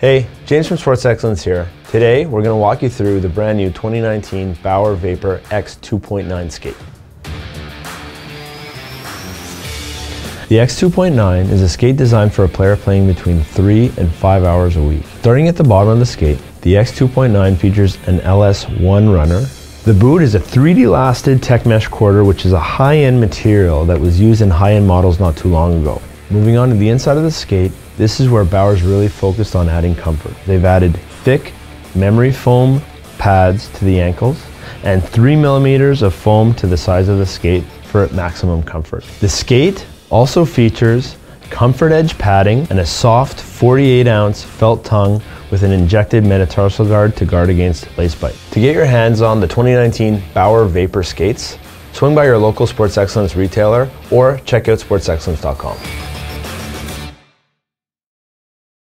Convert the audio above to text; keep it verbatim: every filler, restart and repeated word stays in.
Hey, James from Sports Excellence here. Today, we're going to walk you through the brand new twenty nineteen Bauer Vapor X two point nine skate. The X two point nine is a skate designed for a player playing between three and five hours a week. Starting at the bottom of the skate, the X two point nine features an L S one runner. The boot is a three D lasted tech mesh quarter, which is a high-end material that was used in high-end models not too long ago. Moving on to the inside of the skate, this is where Bauer's really focused on adding comfort. They've added thick memory foam pads to the ankles and three millimeters of foam to the sides of the skate for maximum comfort. The skate also features comfort edge padding and a soft forty-eight ounce felt tongue with an injected metatarsal guard to guard against lace bite. To get your hands on the twenty nineteen Bauer Vapor skates, swing by your local Sports Excellence retailer or check out sports excellence dot com.